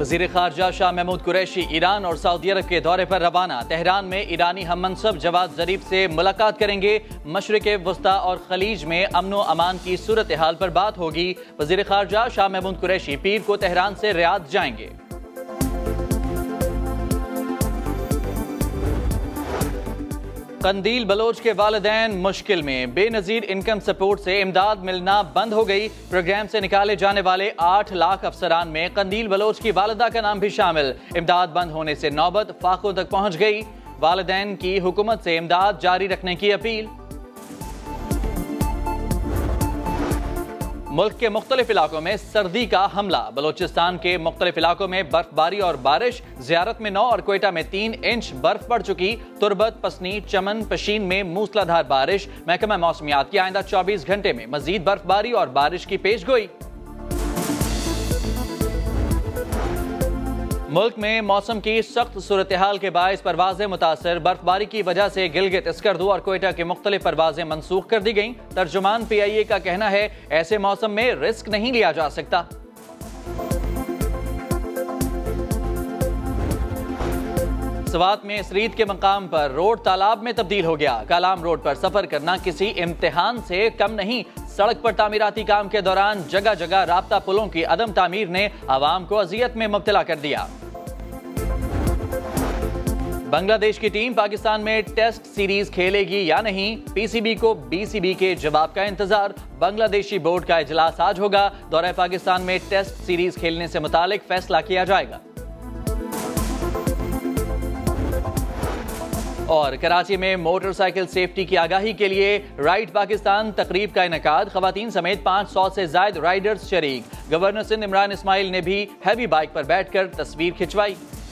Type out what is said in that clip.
वज़ीर ख़ारजा शाह महमूद कुरैशी ईरान और सऊदी अरब के दौरे पर रवाना। तेहरान में ईरानी हममनसब जवाद ज़रीफ से मुलाकात करेंगे। मशरिक़ वस्ता और खलीज में अमन व अमान की सूरत हाल पर बात होगी। वज़ीर ख़ारजा शाह महमूद कुरैशी पीर को तेहरान से रियाद जाएंगे। कंदील बलोच के वालिदैन मुश्किल में। बेनज़ीर इनकम सपोर्ट से इमदाद मिलना बंद हो गई। प्रोग्राम से निकाले जाने वाले 8 लाख अफसरान में कंदील बलोच की वालिदा का नाम भी शामिल। इमदाद बंद होने से नौबत फाकों तक पहुंच गई। वालिदैन की हुकूमत से इमदाद जारी रखने की अपील। मुल्क के मुख्तलिफ इलाकों में सर्दी का हमला। बलोचिस्तान के मुख्तलिफ इलाकों में बर्फबारी और बारिश। ज़ियारत में 9 और क्वेटा में 3 इंच बर्फ पड़ चुकी। तुरबत, पसनी, चमन, पशीन में मूसलाधार बारिश। महकमा मौसमियात की आइंदा 24 घंटे में मजीद बर्फबारी और बारिश की पेशगोई। मुल्क में मौसम की सख्त सूरत हाल के बायस परवाजें मुतासर। बर्फबारी की वजह से गिलगित, स्कर्दू और क्वेटा की मुख्तलिफ परवाजें मनसूख कर दी गईं। तर्जुमान PIA का कहना है ऐसे मौसम में रिस्क नहीं लिया जा सकता। सवात में सरीद के मकाम पर रोड तालाब में तब्दील हो गया। कालाम रोड पर सफर करना किसी इम्तिहान से कम नहीं। सड़क पर तामीराती काम के दौरान जगह जगह राब्ता पुलों की अदम तामीर ने आवाम को अजियत में मुब्तला कर दिया। बांग्लादेश की टीम पाकिस्तान में टेस्ट सीरीज खेलेगी या नहीं, PCB को BCB के जवाब का इंतजार। बांग्लादेशी बोर्ड का इजलास आज होगा। दौरे पाकिस्तान में टेस्ट सीरीज खेलने से मुतालिक फैसला किया जाएगा। और कराची में मोटरसाइकिल सेफ्टी की आगाही के लिए राइड पाकिस्तान तकरीब का इनेकाद। खवातीन समेत 500 से ज्यादा राइडर्स शरीक। गवर्नर सिंध इमरान इस्माइल ने भी हैवी बाइक पर बैठकर तस्वीर खिंचवाई।